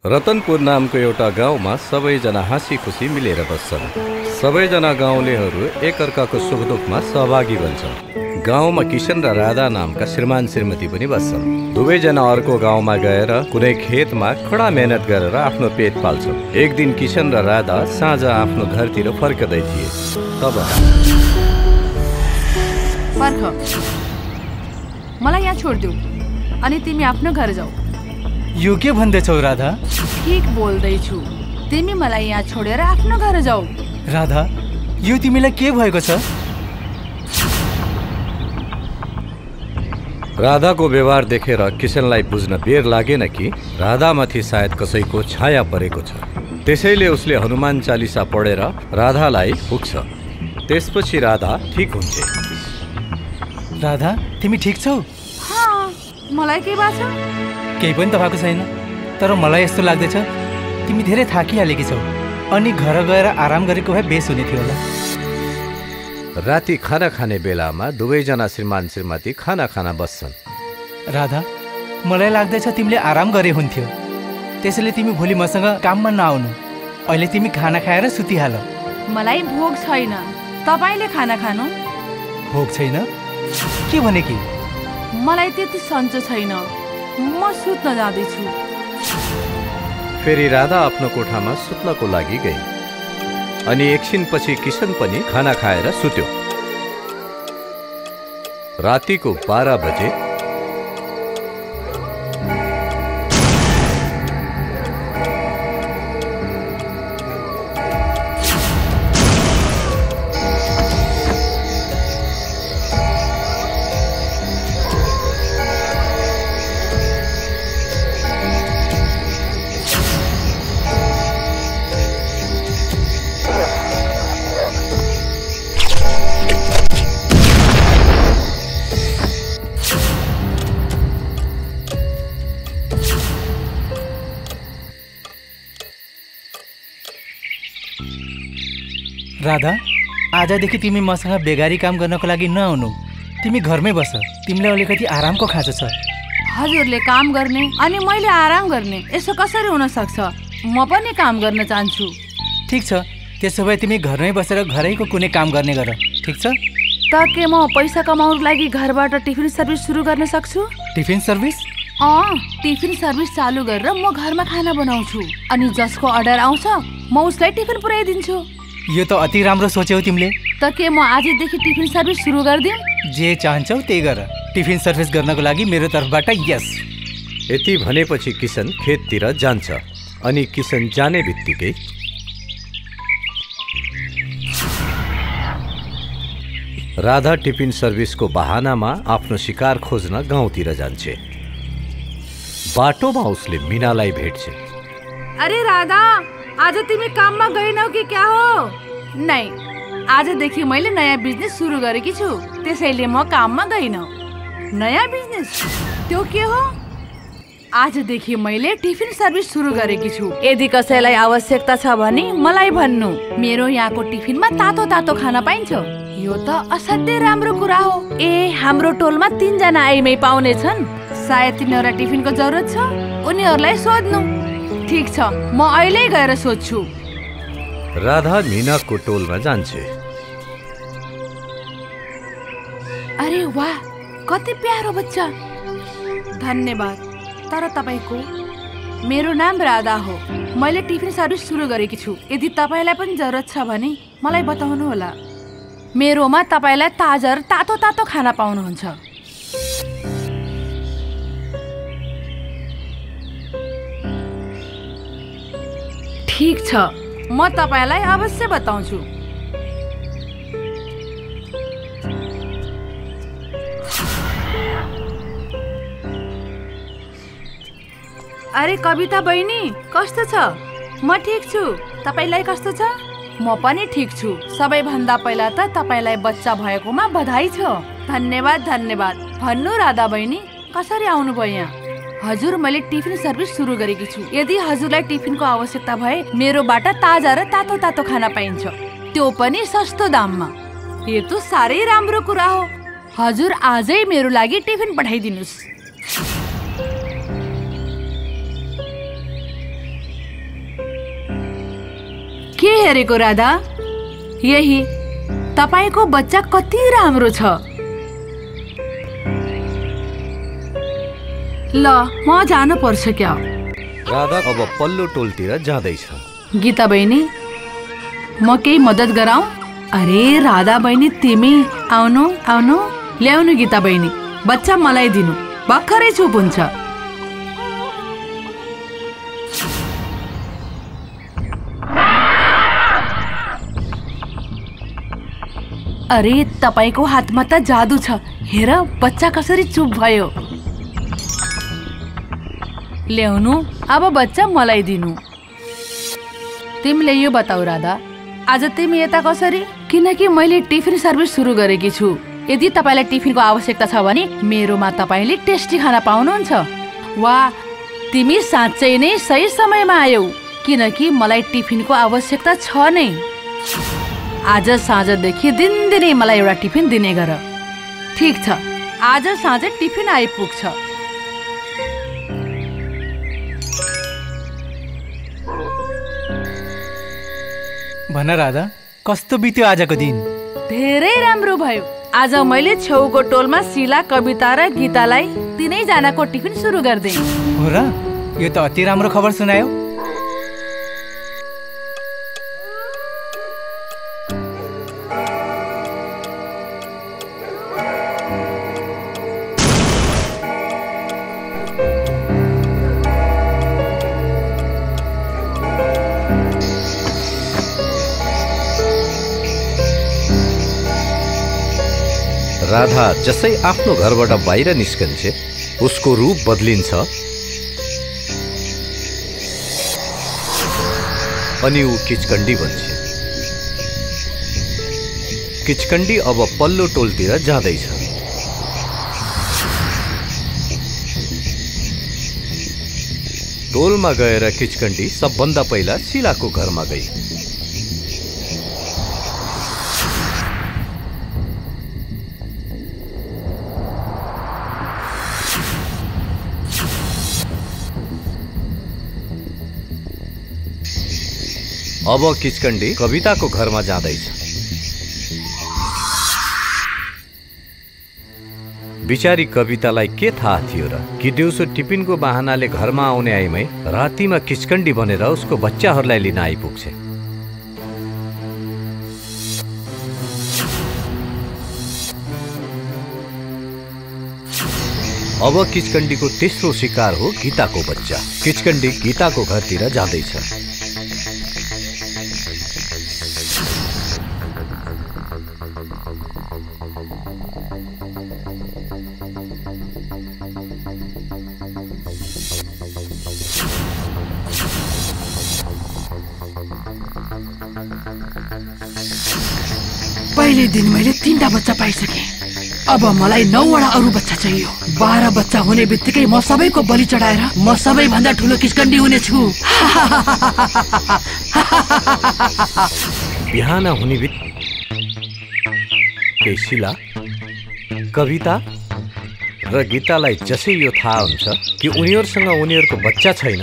रतनपुर नामको एउटा गाउँमा सबैजना हाँसी खुसी मिलेर बस्छन्। सबैजना गाउँलेहरू एकअर्काको सुख दुःखमा सहभागी बन्छन्। गाउँमा किशन र राधा नामका श्रीमान श्रीमती पनि बस्छन्। दुवैजना अर्को गाउँमा गएर कुनै खेतमा कडा मेहनत गरेर आफ्नो पेट पाल्छन्। एक दिन किशन र राधा साँझ आफ्नो घरतिर फर्कदै थिए। तब मलाई यहाँ छोड्देऊ अनि तिमी आफ्नो घर जाऊ। यो के भन्दैछौ राधा? ठीक बोल्दैछु, तिमी मलाई यहाँ छोडेर आफ्नो घर जाऊ। राधा, यो तिमीलाई के भएको छ? राधाको व्यवहार देखेर किशनलाई बुझ्न बेर लागेन कि राधामाथि सायद कसैको छाया परेको छ। त्यसैले उसले हनुमान चालिसा पढेर राधालाई पुग्छ। त्यसपछि राधा ठीक हुन्छ। राधा, तिमी ठीक छौ? हाँ, मलाई के भएको छ? केही पनि त भएको छैन, तर मलाई यस्तो लाग्दैछ तिमी धेरै थाकिहालेकी छौ अनि घर गएर आराम गरेको भए बेस हुने थियो होला। राति खाना खाने बेलामा दुवैजना श्रीमान श्रीमती खाना खाना बस्छन्। राधा, मलाई लाग्दैछ तिमीले आराम गरे हुन्थ्यो, त्यसैले तिमी भोलि मसँग काममा नआउनु। अहिले तिमी खाना खाएर सुतिहाल। मलाई भोक छैन, तपाईले खाना खानु। भोक छैन? के भने कि? मलाई त्यति सन्चो छैन, म सुत्न जाँदैछु। फेरि राधा आफ्नो कोठामा सुत्नको लागि गई अनि एकछिनपछि किशन पनि खाना खाएर सुत्यो। रातिको 12 बजे राधा, आजदेखि तिमी मसँग बेगारी काम गर्नको लागि नआउनु। तिमी घरमै बस, तिमीलाई अलिकति आरामको खाँचो छ। हजुरले काम गर्ने अनि मैले आराम गर्ने, यसो कसरी हुन सक्छ? म पनि काम गर्न चाहन्छु। ठीक छ, त्यसो भए तिमी घरमै बसेर घरैको कुनै काम गर्ने गर, ठीक छ? त के म पैसा कमाउनको लागि घरबाट टिफिन सर्भिस सुरु गर्न सक्छु? Tiffin service? टिफिन सर्भिस चालु गरेर म घरमा खाना बनाउँछु अनि जसको अर्डर आउँछ म उसलाई टिफिन पुर्याइदिन्छु। यो त अति राम्रो सोच्यौ तिमीले। त के म आजदेखि टिफिन सर्भिस सुरु गरिदिउँ? जे चाहन्छौ त्यही गर। टिफिन सर्भिस गर्नको लागि मेरो तर्फबाट यस। यति भनेपछि किशन खेततिर जान्छ अनि किशन जाने बित्तिकै राधा टिफिन सर्भिसको बहानामा आफ्नो शिकार खोज्न गाउँतिर जान्छे। बाटोमा उसले मीनालाई भेट्छ। अरे राधा, आज तिमी काममा गएनौ कि क्या हो? नै, आजदेखि मैले नयाँ बिजनेस सुरु गरेकी छु, त्यसैले म काममा गइनँ। नयाँ बिजनेस? त्यो के हो? आजदेखि मैले टिफिन सर्भिस सुरु गरेकी छु। यदि कसैलाई आवश्यकता छ भने मलाई भन्नु। मेरो यहाँको टिफिनमा तातो तातो खाना पाइन्छ। यो त असाध्यै राम्रो कुरा हो। हाम्रो टोलमा 3 जना आइमै पाउने छन्। सायद तिनीहरूलाई टिफिनको जरुरत छ, उनीहरूलाई सोध्नु। ठीक छ, म अहिले गएर सोध्छु। राधा मीनाको टोलमा जान्छे। अरे वाह, कति प्यारो बच्चा। धन्यवाद। तर तपाईको? मेरो नाम राधा हो। मैले टिफिन सर्भिस सुरु गरेकी छु। यदि तपाईलाई पनि जरुरत छ भने मलाई बताउनु होला। मेरोमा तपाईलाई ताजा र तातो तातो खाना पाउनुहुन्छ। ठीक छ, म तपाईलाई अवश्य बताउँछु। अरे कविता बहिनी, कस्तो छ? म ठीक छु, तपाईलाई कस्तो छ? म पनि ठीक छु। सबैभन्दा पहिला त तपाईलाई बच्चा भएकोमा बधाई छ। धन्यवाद धन्यवाद। भन्नु राधा बहिनी, कसरी आउनुभयो यहाँ? हजुर, मैले टिफिन सर्भिस सुरु गरेकी छु। यदि हजुरलाई टिफिनको आवश्यकता भए मेरोबाट ताजा र तातो तातो खाना पाइन्छ, त्यो पनि सस्तो दाममा। यो त साह्रै राम्रो कुरा हो। हजुर आजै मेरो लागि टिफिन पठाइदिनुस्। हेरेको राधा? यही तपाईको बच्चा कति राम्रो छ। ल म जानु पर्छ क्या। राधा अब पल्लो टोलतिर जाँदैछ। गीता बहिनी, म केही मद्दत गराऊ? अरे राधा बहिनी, तिमी आउनु आउनु। ल्याउनु गीता बहिनी, बच्चा मलाई दिनु, भर्खरै चुप हुन्छ। अरे तपाईको हातमा त जादु छ, हेर बच्चा कसरी चुप भयो। ल्याउनु, अब बच्चा मलाई दिनु। तिमीले यो बताऊ राधा, आज तिमी यता कसरी? किनकि मैले टिफिन सर्भिस सुरु गरेकी छु। यदि तपाईलाई टिफिनको आवश्यकता छ भने मेरोमा तपाईले टेस्टी खाना पाउनुहुन्छ। वाह, तिमी साँच्चै नै सही समयमा आयौ, किनकि मलाई टिफिनको आवश्यकता छ नै। आज साँझदेखि दिनदिनै मलाई एउटा टिफिन दिने गर। ठिक छ, आज साँझ टिफिन आइपुग्छ। भन राधा, कस्तो बित्यो आजको दिन? धेरै राम्रो भयो। आज मैले छेउको टोलमा शिला, कविता र गीतालाई तीनैजनाको टिफिन सुरु गर्दै। हो र? यो त अति राम्रो खबर सुनायो। राधा जसै आफ्नो घरबाट बाहिर निस्कन्छ उसको रूप बदलिन्छ अनि ऊ किचकन्डी बन्छ। किचकन्डी अब पल्लो टोलतिर जाँदैछ। टोलमा गएर किचकन्डी सबभन्दा पहिला शिलाको घरमा गई। अब किचकन्डी कविताको घरमा जाँदैछ। बिचारी कवितालाई के थाहा थियो र कि दिउँसो टिफिनको बहानाले घरमा आउने आइमै रातिमा किचकन्डी बनेर उसको बच्चाहरूलाई लिन आइपुग्छ। अब किचकन्डीको तेस्रो शिकार हो गीताको बच्चा। किचकन्डी गीताको घरतिर जाँदैछ। पहिले दिन मैले 3टा बच्चा पाइसके। अब मलाई 9वटा अरू बच्चा चाहियो। 12 बच्चा हुने बित्तिकै म सबैको बलि चढाएर म सबैभन्दा ठुलो किचकन्डी हुनेछु। बिहान हुने बित्तिकै शिला, कविता र गीतालाई जसै यो थाहा हुन्छ कि उनीहरूसँग उनीहरूको बच्चा छैन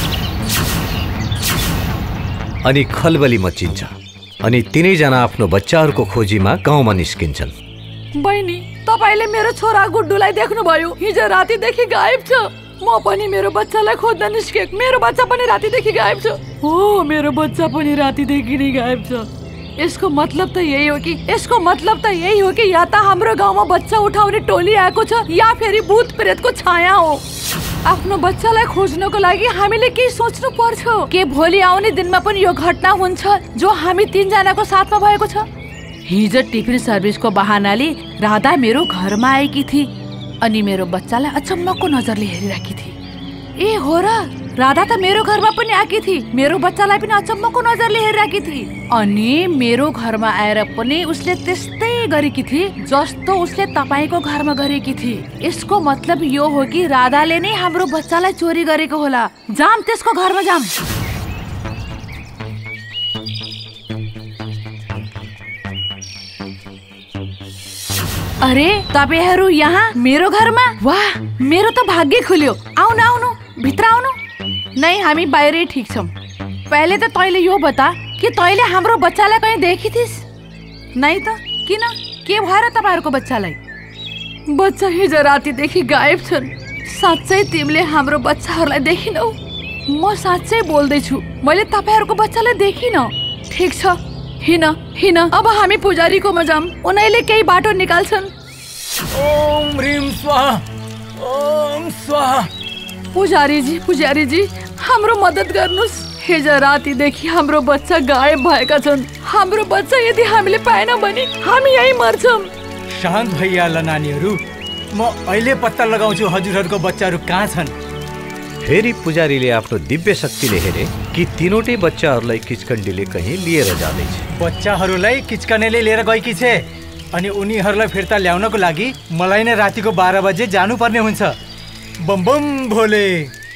अनि खलबली मचिन्छ अनि तिनैजना आफ्नो बच्चाहरूको खोजीमा गाउँमा निस्किन्छन्। बहिनी, तपाईले मेरो छोरा गुड्डुलाई देख्नुभयो? हिजो रातिदेखि गायब छ। म पनि मेरो बच्चालाई खोज्न निस्के। मेरो बच्चा पनि रातिदेखि गायब छ। हो, मेरो बच्चा पनि रातिदेखि नै गायब छ। यसको मतलब त यही हो कि या त हाम्रो गाउँमा बच्चा उठाउने टोली आएको छ या फेरि भूत प्रेतको छाया हो। आफ्नो बच्चालाई खोज्नको लागि हामीले केही सोच्नु पर्छ। के भोलि आउने दिनमा पनि यो घटना हुन्छ जो हामी 3जनाको साथमा भएको छ? हिजो टिफिन सर्भिसको बहानाले राधा मेरो घरमा आएकी थिए अनि मेरो बच्चालाई अचम्मको नजरले हेरिरहेकी थिए। ए हो र, राधा त मेरो घरमा पनि आएकी थिए, मेरो बच्चालाई पनि अचम्मको नजरले हेरिरहेकी थिए। अनि मेरो घरमा आएर पनि उसले त्यस्तै गरेकी थिए जस्तो उसले तपाईको घरमा गरेकी थिए। यसको मतलब यो हो कि राधाले नै हाम्रो बच्चालाई चोरी गरेको होला। जाम त्यसको घरमा जाम। अरे तपाईहरु यहाँ मेरो घरमा? वाह, मेरो त भाग्य खुल्यो। आउनु भित्र आउनु। नै हामी बाहिरै ठिक छौं। पहिले त तैले यो बता, कि तैँले हाम्रो बच्चालाई कहीँ देखिथिस्? नै त किन, के भएर तपाईँहरूको बच्चालाई? बच्चा हिजो रातिदेखि गायब छन्। साँच्चै तिमीले हाम्रो बच्चाहरूलाई देखिनौ? म साँच्चै बोल्दैछु, मैले तपाईँहरूको बच्चालाई देखिन। ठिक छ, हिँड। अब हामी पुजारीकोमा जाऊँ, उनीहरूले केही बाटो निकाल्छन्। ओम ह्रीम स्वाहा, ओम स्वाहा। पुजारीजी, हाम्रो मद्दत गर्नुहोस्। हिजो रातिदेखि हाम्रो बच्चा गायब भएका छन्। हाम्रो बच्चा यदि हामीले पाएनौँ भने हामी यही मर्छौँ। शान्त भइहाल नानीहरू, म अहिले पत्ता लगाउँछु हजुरहरूको बच्चाहरू कहाँ छन्। फेरि पुजारीले आफ्नो दिव्य शक्तिले हेरे कि तीनवटै बच्चाहरूलाई किचकन्डीले कहीँ लिएर जाँदैछ। बच्चाहरूलाई किचकनेले लिएर गएकी छे अनि उनीहरूलाई फिर्ता ल्याउनको लागि मलाई नै रातिको 12 बजे जानुपर्ने हुन्छ। Bomb bomb Bhole.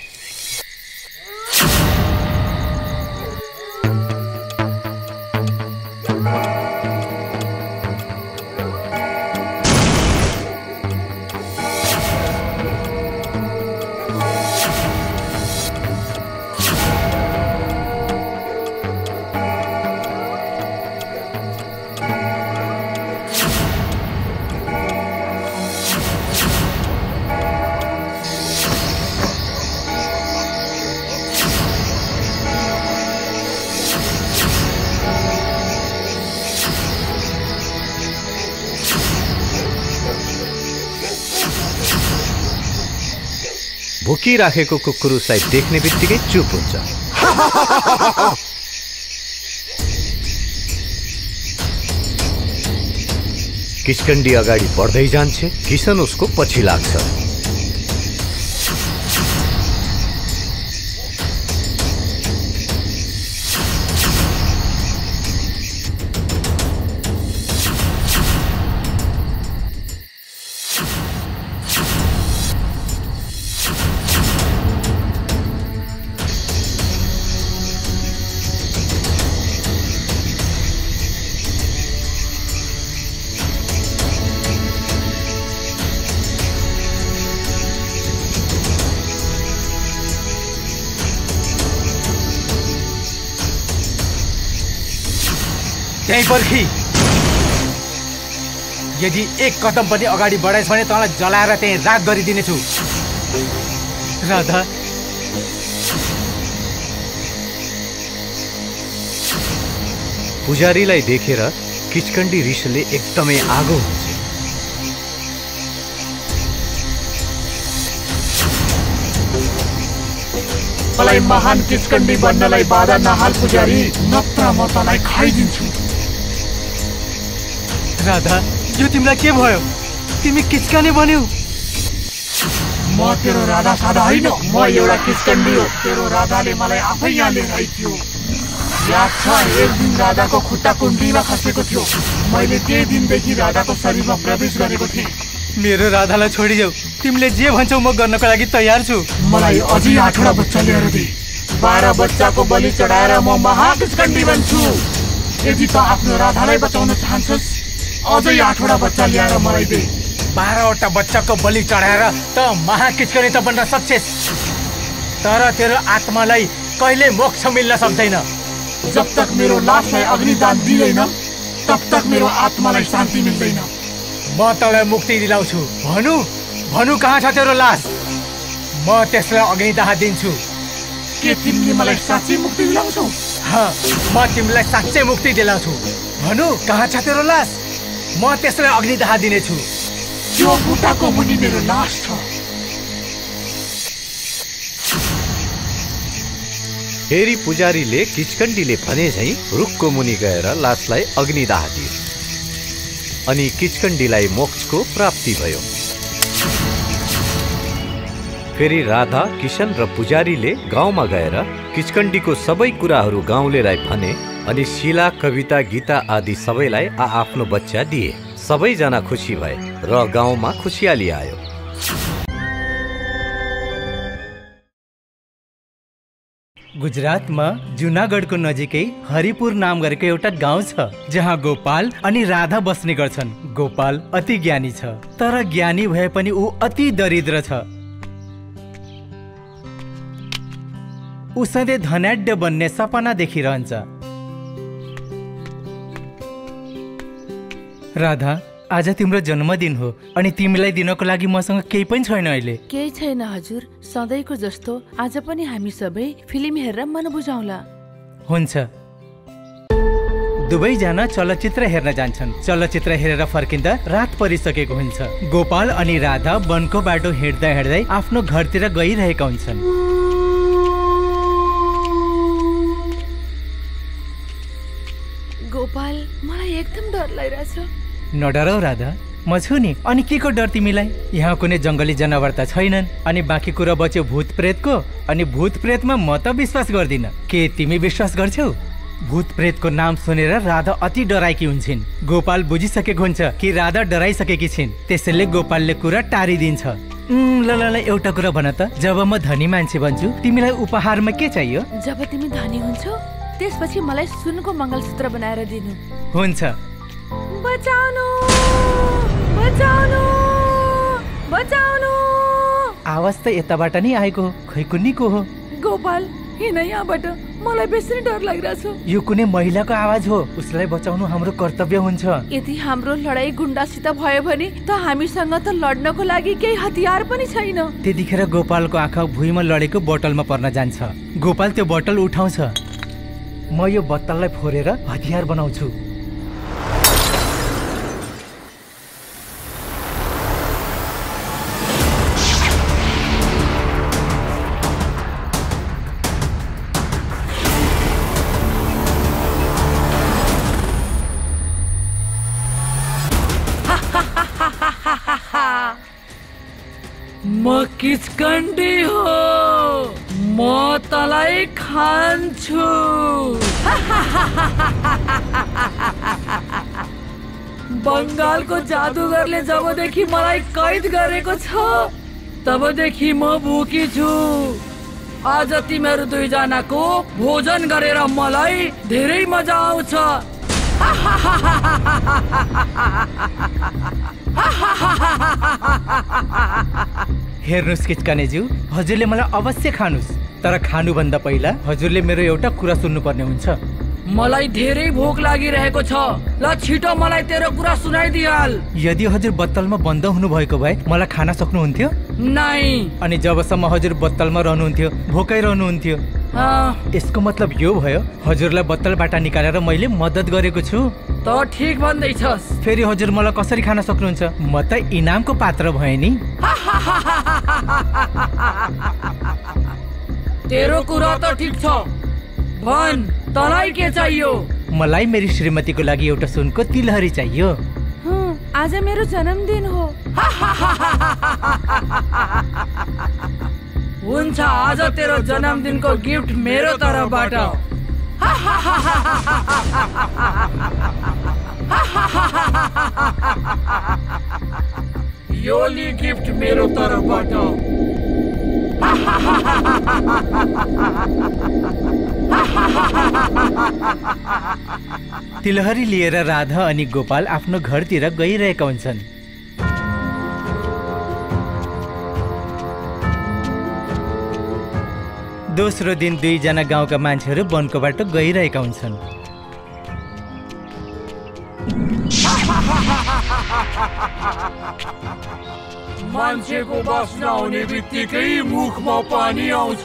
भुकिराखेको कुकुर उसलाई देख्ने बित्तिकै चुप हुन्छ। किचकन्डी अगाडि बढ्दै जान्छ, किसन उसको पछि लाग्छ। त्यही पर्खी, यदि एक कदम पनि अगाडि बढाइस् भने तँलाई जलाएर त्यही राग गरिदिनेछु। राधा, पुजारीलाई देखेर किचकन्डी रिसले एकदमै आगो हुन्छ। मलाई महान किचकन्डी बन्नलाई बाधा नहाल पुजारी, नत्र म तँलाई खाइदिन्छु। राधा, यो तिमीलाई के भयो? तिमी किचकने बन्यौ? म तेरो राधा साधा होइन, म एउटा किचकन्डी हो। तेरो राधाले मलाई आफै यहाँ लिएर आइथियो। याद छ, एक दिन राधाको खुट्टा कुण्डीमा खसेको थियो। मैले त्यही दिनदेखि राधाको शरीरमा प्रवेश गरेको थिएँ। मेरो राधालाई छोडिदेऊ, तिमीले जे भन्छौ म गर्नको लागि तयार छु। मलाई अझै 8वटा बच्चा लिएर दे। 12 बच्चाको बलि चढाएर म महाकिचकन्डी बन्छु। यदि त आफ्नो राधालाई बचाउन चाहन्छस्, अझै 8वटा बच्चा ल्याएर मलाई दे। 12वटा बच्चाको बलि चढाएर त महाकिचकने त बन्न सक्छेस्, तर तेरो आत्मालाई कहिले मोक्ष मिल्न सक्दैन। जब तक मेरो लासलाई अग्निदान दिँदैन, तब तक मेरो आत्मालाई शान्ति मिल्दैन। म तँलाई मुक्ति दिलाउँछु। भनु कहाँ छ तेरो लास? म त्यसलाई अग्निदाह दिन्छु। के तिमीले मलाई साँच्चै मुक्ति दिलाउँछौ? म तिमीलाई साँच्चै मुक्ति दिलाउँछु। भनु कहाँ छ तेरो लास? म त्यसलाई अग्निदाह दिनेछु। त्यो बुट्टाको मुनि मेरो लास छ। फेरि पुजारीले किचकन्डीले भने झैँ रुखको मुनि गएर लासलाई अग्निदाह दियो अनि किचकन्डीलाई मोक्षको प्राप्ति भयो। फेरि राधा, किशन र पुजारीले गाउँमा गएर किचकन्डीको सबै कुराहरू गाउँलेलाई भने अनि शिला, कविता, गीता आदि सबैलाई आफ्नो बच्चा दिए। सबैजना खुसी भए र गाउँमा खुसियाली आयो। गुजरातमा जुनागढको नजिकै हरिपुर नाम गरेको एउटा गाउँ छ, जहाँ गोपाल अनि राधा बस्ने गर्छन्। गोपाल अति ज्ञानी छ, तर ज्ञानी भए पनि ऊ अति दरिद्र छ। ऊ सधैँ धनाढ्य बन्ने सपना देखिरहन्छ। राधा, आज तिम्रो जन्मदिन हो अनि तिमीलाई दिनको लागि मसँग केही पनि छैन अहिले। केही छैन हजुर, सधैँको जस्तो आज पनि हामी सबै फिल्म हेरेर मन बुझाउला। हुन्छ। दुवैजना चलचित्र हेर्न जान्छन्। चलचित्र हेरेर फर्किँदा रात परिसकेको हुन्छ। गोपाल अनि राधा वनको बाटो हिँड्दै हिँड्दै आफ्नो घरतिर गइरहेका हुन्छन्। गोपाल, मलाई एकदम डर लागिरहेछ। नडराउ राधा, म छु नि। अनि के को डर तिमीलाई? यहाँ कुनै जङ्गली जनावर त छैनन् अनि बाँकी कुरा बच्यो भूत प्रेतको। अनि भूत प्रेतमा म त विश्वास गर्दिन। के तिमी विश्वास गर्छौ? भूत प्रेतको नाम सुनेर राधा अति डराएकी हुन्छन्। गोपाल बुझिसकेको हुन्छ कि राधा डराइसकेकी छिन्, त्यसैले गोपालले कुरा टारिदिन्छ। ल ल ल, एउटा कुरा भन त, जब म धनी मान्छे बन्छु तिमीलाई उपहारमा के चाहियो? जब तिमी धनी हुन्छौ त्यसपछि मलाई सुनको मङ्गलसूत्र बनाएर दिनु। हुन्छ। बचाउनु, बचाउनु, बचाउनु। आवाज त यताबाट नै आएको, खै कुन्नीको हो? गोपाल, हिँड यहाँबाट, मलाई बेसी डर लागिरहेछ। यो कुनै महिलाको आवाज हो, उसलाई बचाउनु हाम्रो कर्तव्य हुन्छ। यदि हाम्रो लडाई गुण्डासित भयो भने त हामीसँग त लड्नको लागि केही हतियार पनि छैन। त्यतिखेर गोपालको आँखा भुइँमा लडेको बोतलमा पर्न जान्छ। गोपाल त्यो बोतल उठाउँछ। म यो बोतललाई फोरेर हतियार बनाउँछु। म किचकन्डी हो, म तलाई खान्छु। बङ्गालको जादुगरले जबदेखि मलाई कैद गरेको छ तबदेखि म भुकी छु। आज तिमीहरू दुईजनाको भोजन गरेर मलाई धेरै मजा आउँछ। हेर्नुस् किचकनेज्यू, हजुरले मलाई अवश्य खानुस्, तर खानुभन्दा पहिला हजुरले मेरो एउटा कुरा सुन्नुपर्ने हुन्छ। मलाई धेरै भोक लागिरहेको छ, ल छिटो मलाई तेरो कुरा सुनाइदिहाल। यदि हजुर बोतलमा बन्द हुनुभएको भए मलाई खाना सक्नुहुन्थ्यो? नै। अनि जबसम्म हजुर बोतलमा रहनुहुन्थ्यो भोकै रहनुहुन्थ्यो। यसको मतलब यो भयो हजुरलाई बोतलबाट निकालेर मैले मद्दत गरेको छु। त ठिक भन्दैछस्। फेरि हजुर मलाई कसरी खान सक्नुहुन्छ? म त इनामको पात्र भएँ नि। तेरो कुरा त ठिक छ, भन तँलाई के चाहियो? मलाई मेरी श्रीमतीको लागि एउटा सुनको तिलहरी चाहियो। आज मेरो जन्मदिन हो। हुन्छ, आज तेरो जन्मदिनको गिफ्ट मेरो तर्फबाट। यो ली गिफ्ट मेरो तर्फबाट। तिलहरी लिएर राधा अनि गोपाल आफ्नो घरतिर गइरहेका हुन्छन्। दोस्रो दिन दुईजना गाउँका मान्छेहरू वनको बाटो गइरहेका हुन्छन्। मान्छेको बस्न आउने बित्तिकै मुखमा पानी आउँछ।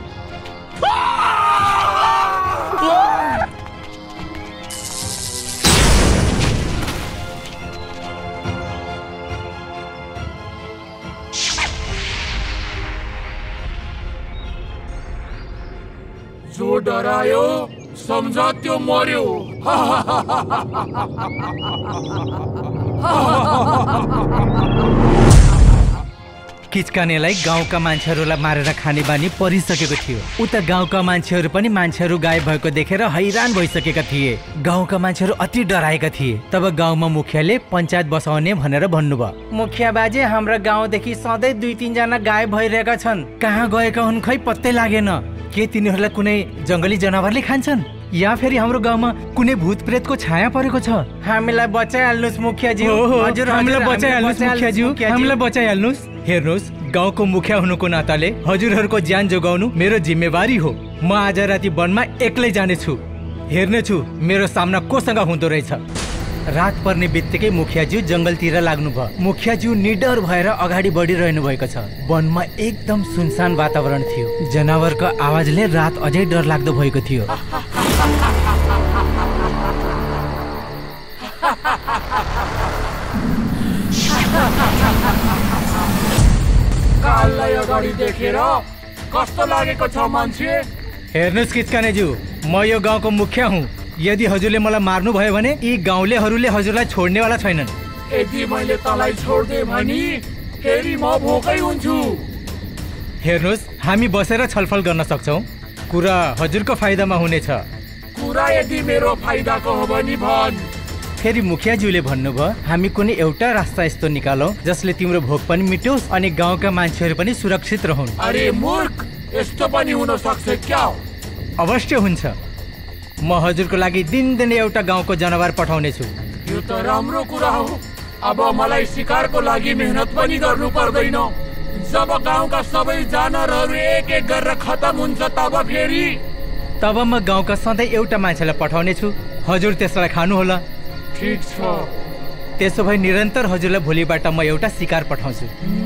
जो डरायो सम्झ त्यो मर्यो। किचकानेलाई गाउँका मान्छेहरूलाई मारेर खाने बानी परिसकेको थियो। उता गाउँका मान्छेहरू पनि मान्छेहरू गायब भएको देखेर हैरान भइसकेका थिए। गाउँका मान्छेहरू अति डराएका थिए। तब गाउँमा मुखियाले पञ्चायत बसाउने भनेर भन्नुभयो। मुखिया बाजे, हाम्रो गाउँदेखि सधैँ 2-3 जना गायब भइरहेका छन्। कहाँ गएका हुन् खै पत्तै लागेन। के तिनीहरूलाई कुनै जङ्गली जनावरले खान्छन् या फेरि हाम्रो गाउँमा कुनै भूत प्रेतको छाया परेको छ? हामीलाई बचाइहाल्नुस् मुखियाजी। हजुर, हामीलाई बचाइहाल्नुस् मुखियाजी, हामीलाई बचाइहाल्नुस्। हेर्नुहोस्, गाउँको मुखिया हुनुको नाताले हजुरहरूको ज्यान जोगाउनु मेरो जिम्मेवारी हो। म आज राति वनमा एक्लै जानेछु। हेर्नेछु मेरो सामना कोसँग हुँदो रहेछ। रात पर्ने बित्तिकै मुखियाज्यू जंगलतिर लाग्नु भयो। मुखियाज्यू निडर भएर अगाडि बढिरहनु भएको छ। वनमा एकदम सुनसान वातावरण थियो। जनावरको आवाजले रात अझै डरलाग्दो भएको थियो। काललाई अगाडि देखेर कस्तो लागेको छ मान्छे? हेर्नुस् किचकानेज्यू, म यो गाउँको मुखिया हुँ। यदि हजुरले मलाई मार्नु भयो भने यी गाउँलेहरूले हजुरलाई छोड्नेवाला छैनन्। यदि मैले तँलाई छोड्दे भनी फेरि म भोकै हुन्छु। हेर्नुस्, हामी बसेर छलफल गर्न सक्छौँ। कुरा हजुरको फाइदामा हुनेछ। कुरा यदि मेरो फाइदाको हो भने भन्। फेरि मुखियाज्यूले भन्नुभयो, हामी कुनै एउटा रास्ता यस्तो निकालौँ जसले तिम्रो भोक पनि मिटोस् अनि गाउँका मान्छेहरू पनि सुरक्षित रहन्। अरे मूर्ख, यस्तो पनि हुन सक्छ क्या? अवश्य हुन्छ। म हजुरको लागि दिनदिनै एउटा गाउँको जनावर पठाउने छु। यो त राम्रो कुरा हो। अब मलाई शिकारको लागि मेहनत पनि गर्नु पर्दैन। जब गाउँका सबै जनावरहरू एक एक गरेर खतम हुन्छ तब म गाउँका सधैँ एउटा मान्छेलाई पठाउने छु। हजुर त्यसलाई खानुहोला। ठिक छ। त्यसो भए निरन्तर हजुरलाई भोलिबाट म एउटा शिकार पठाउँछु।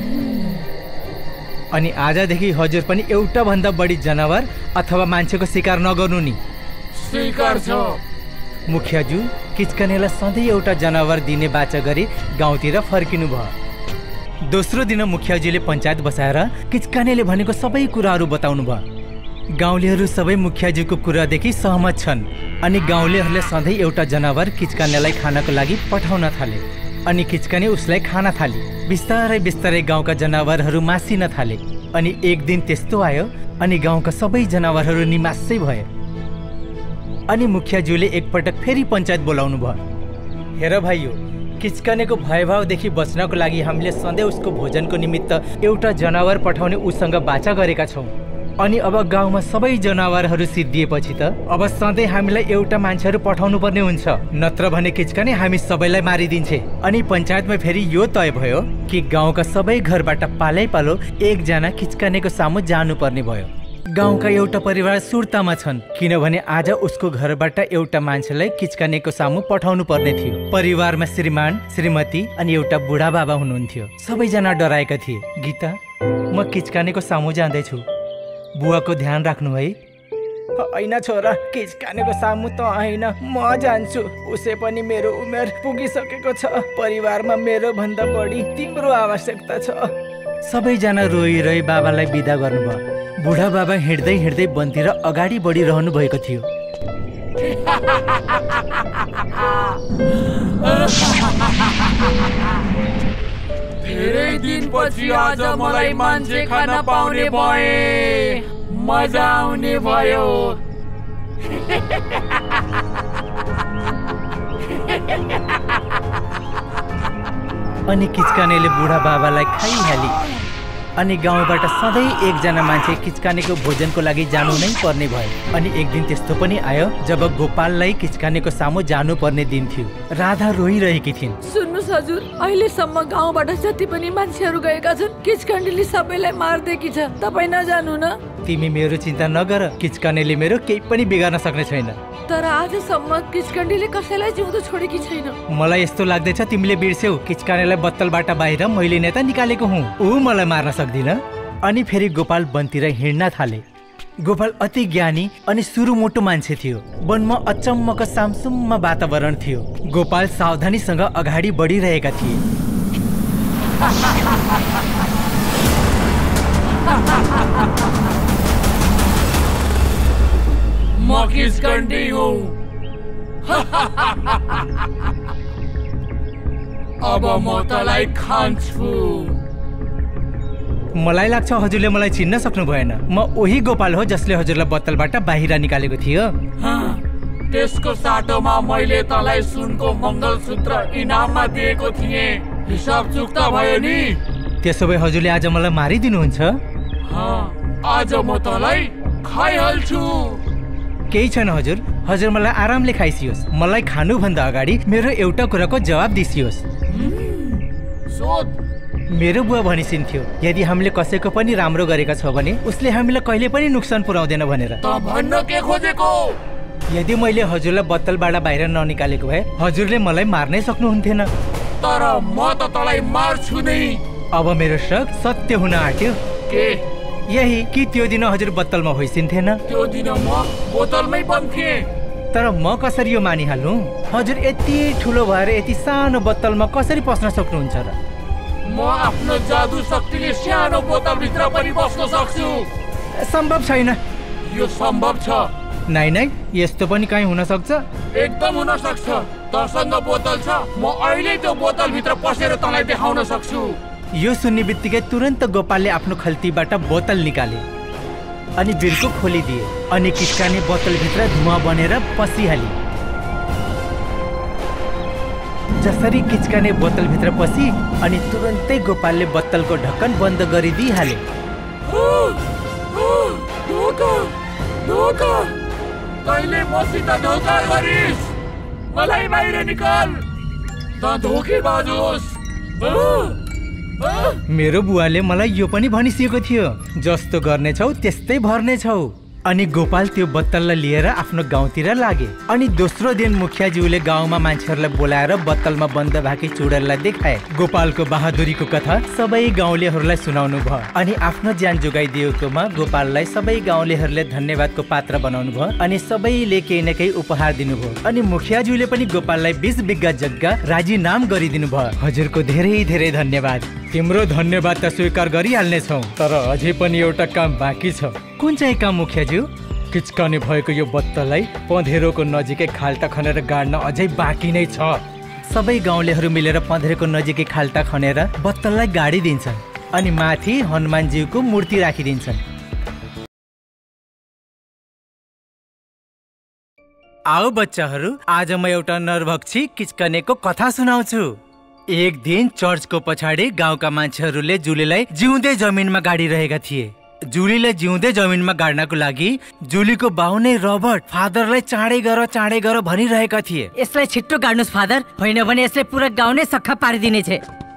अनि आजदेखि हजुर पनि एउटा भन्दा बढी जनावर अथवा मान्छेको शिकार नगर्नु नि। स्वीकार छ। मुखियाज्यू किचकनेलाई सधैँ एउटा जनावर दिने बाचा गरी गाउँतिर फर्किनु भयो। दोस्रो दिन मुखियाज्यूले पञ्चायत बसाएर किचकनेले भनेको सबै कुराहरू बताउनु भयो। गाउँलेहरू सबै मुखियाज्यूको कुरादेखि सहमत छन् अनि गाउँलेहरूले सधैँ एउटा जनावर किचकनेलाई खानको लागि पठाउन थाले अनि किचकने उसलाई खान थाली। बिस्तारै बिस्तारै गाउँका जनावरहरू मासिन थाले अनि एक दिन त्यस्तो आयो अनि गाउँका सबै जनावरहरू निमासै भए। अनि मुखियाज्यूले एकपटक फेरि पञ्चायत बोलाउनु भयो। हेर भाइयो, किचकनेको भयभावदेखि बच्नको लागि हामीले सधैँ उसको भोजनको निमित्त एउटा जनावर पठाउने उसँग बाचा गरेका छौँ। अनि अब गाउँमा सबै जनावरहरू सिद्धिएपछि त अब सधैँ हामीलाई एउटा मान्छेहरू पठाउनु पर्ने हुन्छ, नत्र भने किचकने हामी सबैलाई मारिदिन्छे। अनि पञ्चायतमा फेरि यो तय भयो कि गाउँका सबै घरबाट पालै पालो एकजना किचकनेको सामु जानुपर्ने भयो। गाउँका एउटा परिवार सुर्तामा छन् किनभने आज उसको घरबाट एउटा मान्छेलाई किचकनेको सामु पठाउनु पर्ने थियो। परिवारमा श्रीमान, श्रीमती अनि एउटा बुढा बाबा हुनुहुन्थ्यो। सबैजना डराएका थिए। गीता, म किचकनेको सामु जाँदैछु, बुवाको ध्यान राख्नु है। होइन छोरा, किचकनेको सामु त होइन, म जान्छु। उसै पनि मेरो उमेर पुगिसकेको छ। परिवारमा मेरो भन्दा बढी तिम्रो आवश्यकता छ। सबैजना रोइ रोइ बाबालाई बिदा गर्नुभयो। बुढा बाबा हिँड्दै हिँड्दै वनतिर अगाडि बढिरहनु भएको थियो। धेरै दिनपछि आज मलाई मान्छे खान पाउने भए, मजा आउने भयो। अनि किचकनेले बुढा बाबालाई खाइहाली अनि गाउँबाट सधैँ एकजना मान्छे किचकनेको भोजनको लागि जानु नै पर्ने भयो। अनि एक दिन त्यस्तो पनि आयो जब गोपाललाई किचकनेको सामु जानु पर्ने दिन थियो। राधा रोइरहेकी थिइन्। सुन्नुस् हजुर, अहिलेसम्म गाउँबाट जति पनि मान्छेहरू गएका छन् किचकनेले सबैलाई मार्देकी छ। तपाईँ नजानु न। तिमी मेरो चिन्ता नगर, किचकनेले मेरो केही पनि बिगार्न सक्ने छैन। तर आजसम्म किचकनेले कसैलाई जिउँदो छोडेकी छैन। मलाई यस्तो लाग्दैछ तिमीले बिर्स्यौ किचकनेलाई बत्तलबाट बाहिर मैले नै त निकालेको हुँ। ऊ मलाई मार्न सक्दिन। अनि फेरि गोपाल वनतिर हिँड्न थाले। गोपाल अति ज्ञानी अनि सुरुमोटो मान्छे थियो। वनमा अचम्मको सामसुम्म वातावरण थियो। गोपाल सावधानीसँग अगाडि बढिरहेका थिए। म किचकने हुँ। अब म तँलाई खान्छु। मलाई लाग्छ हजुरले मलाई चिन्न सक्नु भएन। म उही गोपाल हो जसले हजुरलाई बत्तलबाट बाहिर निकालेको थियो। त्यसको साटोमा मैले तँलाई सुनको मङ्गलसूत्र इनाममा दिएको थिएँ। हिसाब चुक्ता भयो नि? त्यसो भए हजुरले आज मलाई मारिदिनुहुन्छ? आज म तँलाई खाइहाल्छु। केही छैन हजुर, हजुर मलाई आरामले खाइसियोस्। मलाई खानुभन्दा अगाडि मेरो एउटा कुराको जवाब दिसियोस्। सोध। मेरो बुवा भनिसिन्थ्यो यदि हामीले कसैको पनि राम्रो गरेका छौँ भने उसले हामीलाई कहिले पनि नोक्सान पुर्याउँदैन भनेर। त भन्न के खोजेको? यदि मैले हजुरलाई बोतलबाट बाहिर ननिकालेको भए हजुरले मलाई मार्नै सक्नुहुन्थेन। तर म त तँलाई मार्छु नै। अब मेरो शक सत्य हुन आँट्यो। के? यही कि त्यो दिन हजुर बोतलमा होइसिन्थेन। त्यो दिन म बोतलमै बन्द थिएँ। तर म कसरी यो मानिहाल्नु? हजुर यति ठुलो भएर यति सानो बोतलमा कसरी पस्न सक्नुहुन्छ र? म आफ्नो जादु शक्तिले सानो बोतलभित्र पनि बस्न सक्छु। सम्भव छैन। यो सम्भव छ। नाइ यस्तो पनि कहीँ हुन सक्छ? एकदम हुन सक्छ। तसँग बोतल छ, म अहिले त्यो बोतलभित्र पसेर तँलाई देखाउन सक्छु। यो सुन्ने बित्तिकै तुरन्त गोपालले आफ्नो खल्तीबाट बोतल निकाले अनि बिर्को खोलिदिए अनि किचकाने बोतलभित्र धुवाँ बनेर पसिहाली। जसरी किचकाने बोतलभित्र पसी अनि तुरन्तै गोपालले बोतलको ढक्कन बन्द गरिदिइहाले। तैँले मसित धोका गरिस्। मलाई बाहिर निकाल। त धोकेबाज होस्। मेरो बुवाले मलाई यो पनि भनिसकेको थियो, जस्तो गर्नेछौ त्यस्तै भर्नेछौ। अनि गोपाल त्यो बोतललाई लिएर आफ्नो गाउँतिर लागे। अनि दोस्रो दिन मुखियाज्यूले गाउँमा मान्छेहरूलाई बोलाएर बोतलमा बन्द भएकै चुडैललाई देखाए। गोपालको बहादुरीको कथा सबै गाउँलेहरूलाई सुनाउनु भयो अनि आफ्नो ज्यान जोगाइदिएकोमा गोपाललाई सबै गाउँलेहरूले धन्यवादको पात्र बनाउनु भयो अनि सबैले केही न केही उपहार दिनुभयो। अनि मुखियाज्यूले पनि गोपाललाई 20 बिघा जग्गा राजीनाम गरिदिनु भयो। हजुरको धेरै धेरै धन्यवाद। तिम्रो धन्यवाद त स्वीकार गरिहाल्नेछौ, तर अझै पनि एउटा काम बाँकी छ। कुन चाहिँ काम मुखियाज्यू? किचकाने भएको यो बोतललाई पँधेरोको नजिकै खाल्टा खनेर गाड्न अझै बाँकी नै छ। सबै गाउँलेहरू मिलेर पँधेरोको नजिकै खाल्टा खनेर बोतललाई गाडिदिन्छन् अनि माथि हनुमानज्यूको मूर्ति राखिदिन्छन्। आओ बच्चाहरू, आज म एउटा नरभक्षी किचकनेको कथा सुनाउँछु। एक दिन चर्चको पछाडि गाउँका मान्छेहरूले जुलीलाई जिउँदै जमिनमा गाडिरहेका थिए। जुलीलाई जिउँदै जमिनमा गाड्नको लागि जुलीको बाउ नै रबर्ट फादरलाई चाँडै गर भनिरहेका थिए। यसलाई छिट्टो गाड्नुस् फादर, होइन भने यसले पुरा गाउँ नै सख्खा पारिदिनेछ।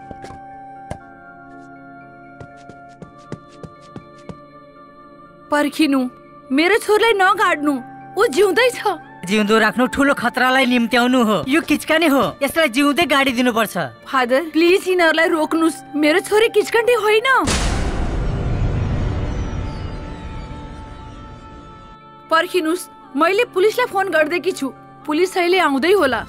पर्खिनु, मेरो छोरीलाई नगाड्नु, ऊ जिउँदै छ। जिउँदो राख्नु ठुलो खतरालाई निम्त्याउनु हो। यो किचकाने हो, यसलाई जिउँदै गाडिदिनु पर्छ। फादर प्लिज यिनीहरूलाई रोक्नुस्, मेरो छोरी किचकन्डी होइन। पर्खिनुस्, मैले पुलिसलाई फोन गर्दैकी छु। पुलिस अहिले आउँदै होला।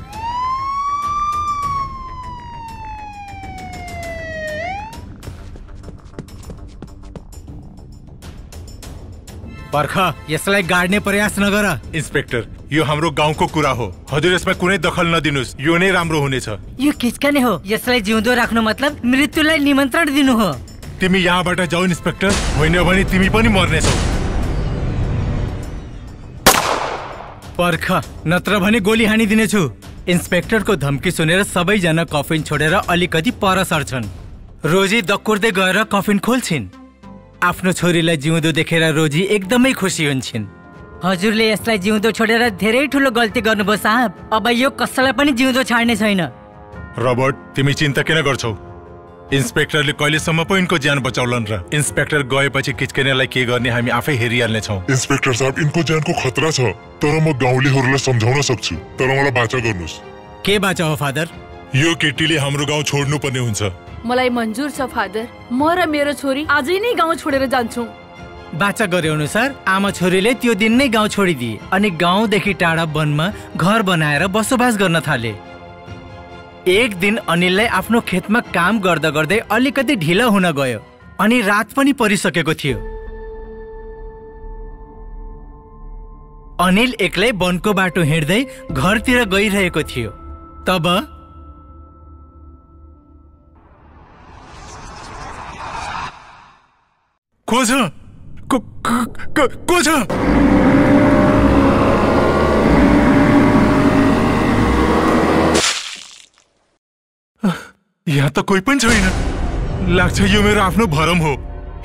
पर्ख, यसलाई गाड्ने प्रयास नगर। इन्स्पेक्टर, यो हाम्रो गाउँको कुरा हो। हजुर यसमा कुनै दखल नदिनुस्, यो नै राम्रो हुनेछ। यो किचकाने हो, यसलाई जिउँदो राख्नु मतलब मृत्युलाई निमन्त्रण दिनु हो। तिमी यहाँबाट जाऊ इन्स्पेक्टर, होइन भने तिमी पनि मर्नेछौ। पर्ख, नत्र भने गोली हानिदिनेछु। इन्स्पेक्टरको धम्की सुनेर सबैजना कफिन छोडेर अलिकति पर सर्छन्। रोजी दक्कुर्दै गएर कफिन खोल्छिन्। आफ्नो छोरीलाई जिउँदो देखेर रोजी एकदमै खुसी हुन्छन्। हजुरले यसलाई जिउँदो छोडेर धेरै ठुलो गल्ती गर्नुभयो साहब। अब यो कसैलाई पनि जिउँदो छाड्ने छैन। रबर्ट, तिमी चिन्ता किन गर्छौ? इन्स्पेक्टरले कहिलेसम्म पो यिनको ज्यान बचाउलन र? इन्स्पेक्टर गएपछि किचकनेलाई के गर्ने हामी आफै हेरिहाल्नेछौँ। इन्स्पेक्टर साहब, यिनको ज्यानको खतरा छ, तर म गाउँलेहरूलाई सम्झाउन सक्छु। तर मलाई बाचा गर्नुस्। के बाचा हो फादर? यो केटीले हाम्रो गाउँ छोड्नु पर्ने हुन्छ। मलाई मन्जुर छ फादर, म र मेरो छोरी आजै नै गाउँ छोडेर जान्छौँ। बाचा गरे अनुसार आमा छोरीले त्यो दिन नै गाउँ छोडिदिए अनि गाउँदेखि टाढा वनमा घर बनाएर बसोबास गर्न थाले। एक दिन अनिललाई आफ्नो खेतमा काम गर्दा गर्दै अलिकति ढिलो हुन गयो अनि रात पनि परिसकेको थियो। अनिल एक्लै वनको बाटो हिँड्दै घरतिर गइरहेको थियो। तब खोज खोज। यहाँ त कोही पनि छैन। लाग्छ यो मेरो आफ्नो भरम हो।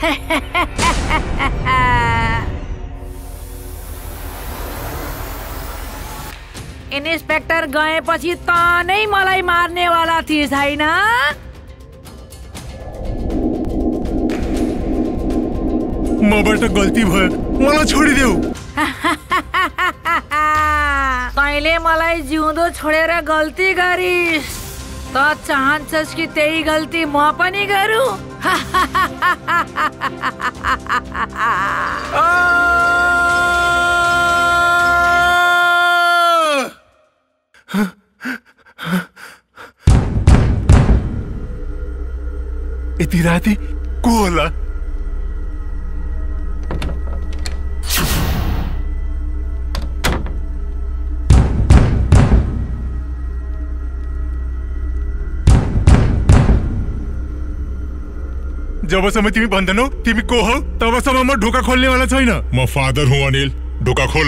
इन्स्पेक्टर गएपछि त नै मलाई मार्नेवाला थिए छैन। मबाट गल्ती भयो, मलाई छोडिदेऊ। तैँले मलाई जिउँदो छोडेर गल्ती गरिस् त चाहन्छस् कि त्यही गल्ती म पनि गरौँ? यति राति को होला? जबसम्म तिमी भन्दैनौ तिमी को हौ तबसम्म म ढोका खोल्ने वाला छैन। म फादर हुँ अनिल, ढोका खोल।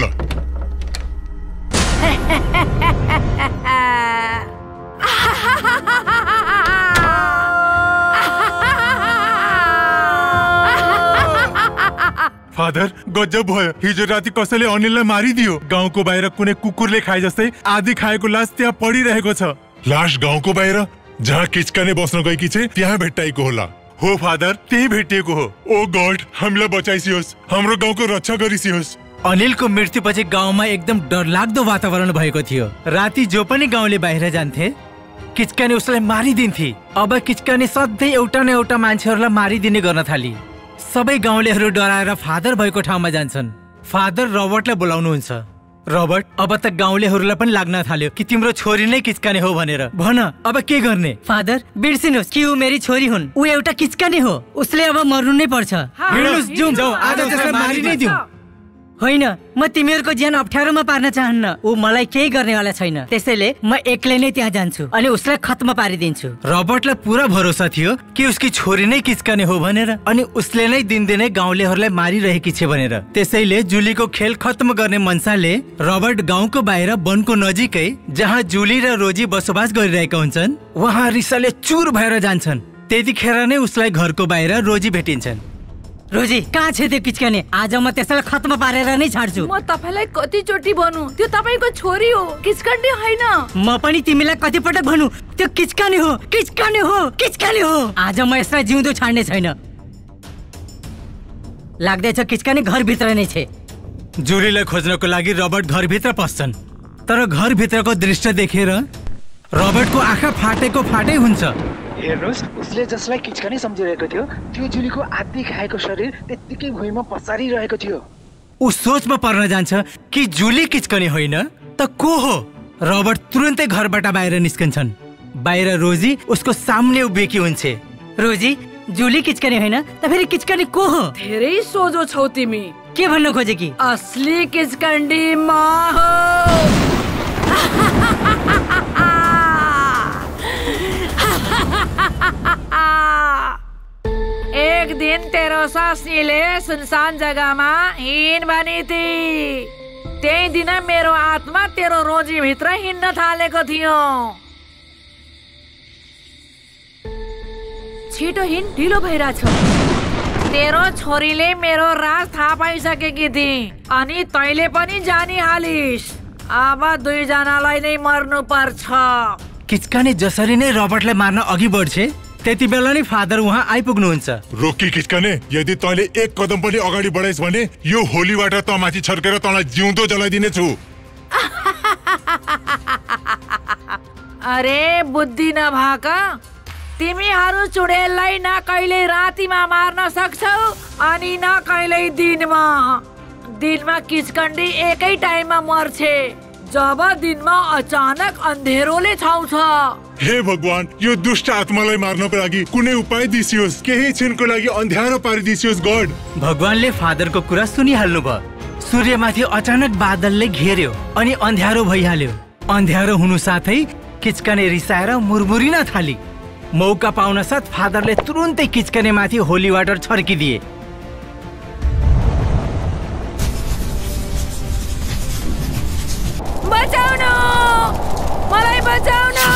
फादर गजब भयो, हिजो राति कसैले अनिललाई मारिदियो। गाउँको बाहिर कुनै कुकुरले खाए जस्तै आधी खाएको लास त्यहाँ पडिरहेको छ। लास गाउँको बाहिर जहाँ किचकाने बस्न गएकी छे त्यहाँ भेट्टाएको होला। हो फादर, त्यही भेटिएको हो। ओ गॉड, हामीलाई बचाइसियोस्, हाम्रो गाउँको रक्षा गरिसियोस्। अनिलको मृत्युपछि गाउँमा एकदम डरलाग्दो वातावरण भएको थियो। राति जो पनि गाउँले बाहिर जान्थे किचकाने उसलाई मारिदिन्थे। अब किचकाने सधैँ एउटा न एउटा मान्छेहरूलाई मारिदिने गर्न थाली। सबै गाउँलेहरू डराएर फादर भएको ठाउँमा जान्छन्। फादर रबर्टलाई बोलाउनुहुन्छ। रबर्ट, अब त गाउँलेहरूलाई पनि लाग्न थाल्यो कि तिम्रो छोरी नै किचकाने हो भनेर। भन अब के गर्ने? फादर बिर्सिनुहोस् कि ऊ मेरी छोरी हुन्। ऊ एउटा किचकाने हो, उसले अब मर्नु नै पर्छ। हिँड्नुहोस्, जाउँ, आज त्यसलाई मारि नै दिउँ। होइन, म तिमीहरूको ज्यान अप्ठ्यारोमा पार्न चाहन्न। ऊ मलाई केही गर्नेवाला छैन, त्यसैले म एक्लै नै त्यहाँ जान्छु अनि उसलाई खत्म पारिदिन्छु। रबर्टलाई पुरा भरोसा थियो कि उसकी छोरी नै किचकाने हो भनेर अनि उसले नै दिनदिनै गाउँलेहरूलाई मारिरहेकी छ भनेर। त्यसैले जुलीको खेल खत्म गर्ने मनसाले रबर्ट गाउँको बाहिर वनको नजिकै जहाँ जुली र रोजी बसोबास गरिरहेका हुन्छन् वहाँ रिसाले चुर भएर जान्छन्। त्यतिखेर नै उसलाई घरको बाहिर रोजी भेटिन्छन्। रोजी, कहाँ छ त्यो किचकाने? आज म त्यसलाई खत्म पारेर नै छाड्छु। म तपाईलाई कतिचोटि भनौँ त्यो तपाईको छोरी हो, किचकाने होइन। म पनि तिमीलाई कतिपटक भनौँ त्यो किचकाने हो, किचकाने हो, किचकाने हो। आज म यसलाई जिउँदो छाड्ने छैन। लाग्दैछ किचकाने घरभित्र नै छ। जुलीलाई खोज्नको लागि रबर्ट घरभित्र पस्छन्, तर घरभित्रको दृश्य देखेर रबर्टको आँखा फाटेको फाटै हुन्छ। हेर्नुहोस्, उसले जसलाई किचकाने सम्झिरहेको थियो त्यो जुलीको आधी खाएको शरीर त्यत्तिकै भुइँमा पसारिरहेको थियो। ऊ सोचमा पर्न जान्छ कि जुली किचकाने होइन त को हो। रबर्ट तुरुन्तै घरबाट बाहिर निस्कन्छन्। बाहिर रोजी उसको सामने उभिएकी हुन्छ। रोजी, जुली किचकाने होइन त फेरि किचकाने को हो? धेरै सोझो छौ तिमी। के भन्न खोजे कि असली किचकान्डी म हो। एक दिन तेरो सासनीले सुनसान जग्गामा हिँड भनी थी। त्यही दिन मेरो आत्मा तेरो रोजी भित्र हिँड्न थालेको थियो। छिटो हिँड, ढिलो भइरहेछ। तेरो छोरीले मेरो राज थाहा पाइसकेकी थिए अनि तैँले पनि जानिहालिस्। अब दुईजनालाई नै मर्नु पर्छ। किचकाने जसरी नै रबर्टलाई मार्न अघि बढ्छ त्यति बेला नै फादर उहाँ आइपुग्नुहुन्छ। रोकी किचकाने, यदि तैँले एक कदम पनि अगाडि बढाइस् भने यो होली वाटर त माथि छर्केर तँलाई जिउँदो जलाइदिने छु। अरे बुद्धि नभएका, तिमीहरू चुडेललाई न कहिले रातिमा मार्न सक्छौ अनि न कहिले दिनमा। दिनमा किचकन्डी एकै टाइममा मर्छे जब दिनमा अचानक अन्धेरोले छाउँछ। हे भगवान, यो दुष्ट आत्मालाई मार्नको लागि कुनै उपाय दिसियोस्, केही क्षणको लागि अन्ध्यारो पारिदिसियोस् गॉड। भगवानले फादरको कुरा सुनिहाल्नु भयो। सूर्यमाथि अचानक बादलले घेर्यो अनि अन्ध्यारो भइहाल्यो। अन्ध्यारो हुनु साथै किचकाने रिसाएर मुरमुरिन थाली। मौका पाउन साथ फादरले तुरुन्तै किचकाने माथि होली वाटर छर्किदिए। बचाउनु, मलाई बचाउनु।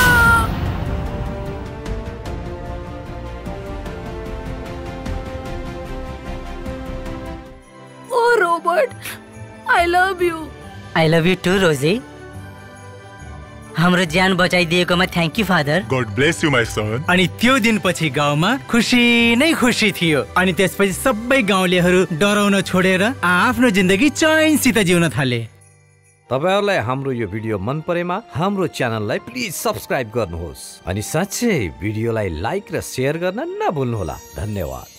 ओ Robert, I love you. I love you too Rosie. हाम्रो ज्यान बचाइदिएकोमा thank you father. God bless you my son. अनि त्यो दिनपछि गाउँमा खुसी नै खुसी थियो। अनि त्यसपछि सबै गाउँलेहरू डराउन छोडेर आफ्नो जिन्दगी चैनसित जिउन थाले। तपाईहरुलाई हाम्रो यो भिडियो मन परेमा हाम्रो च्यानललाई प्लिज सब्स्क्राइब गर्नुहोस् अनि साँच्चै भिडियोलाई लाइक र शेयर गर्न नभुल्नुहोला। धन्यवाद।